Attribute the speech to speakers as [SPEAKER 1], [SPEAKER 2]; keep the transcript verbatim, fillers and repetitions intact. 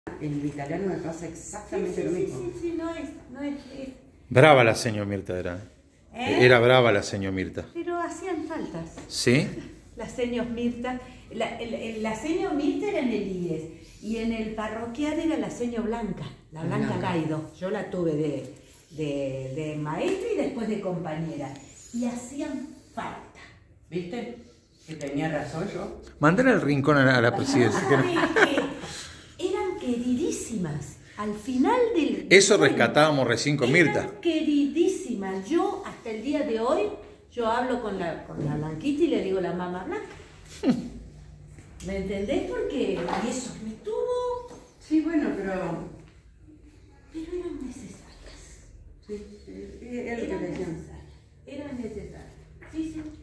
[SPEAKER 1] el italiano me pasa exactamente
[SPEAKER 2] sí, sí,
[SPEAKER 1] lo mismo.
[SPEAKER 2] Sí, sí, sí, no es, no es, es...
[SPEAKER 3] Brava la señor Mirta era.
[SPEAKER 2] ¿Eh?
[SPEAKER 3] Era brava la señor Mirta.
[SPEAKER 2] Pero hacían faltas.
[SPEAKER 3] ¿Sí?
[SPEAKER 2] Las seños Mirta. La, el, el, la seño Mirta era en el I E S y en el parroquial era la seño Blanca, la Blanca, Blanca. Gaido. Yo la tuve de, de, de maestra y después de compañera. Y hacían falta.
[SPEAKER 1] ¿Viste? Que tenía razón yo.
[SPEAKER 3] Mándale al rincón a la, a la presidencia.
[SPEAKER 2] Que eran queridísimas. Al final del...
[SPEAKER 3] Eso rescatábamos recién con Mirta.
[SPEAKER 2] Eran queridísimas. Yo, hasta el día de hoy, yo hablo con la, con la Blanquita y le digo la mamá Blanca. ¿Me entendés? Porque y eso me tuvo...
[SPEAKER 1] Sí, bueno, pero...
[SPEAKER 2] Pero eran necesarias.
[SPEAKER 1] Sí, sí, es lo que
[SPEAKER 2] Eran
[SPEAKER 1] decían.
[SPEAKER 2] necesarias. Eran necesarias. Sí, sí.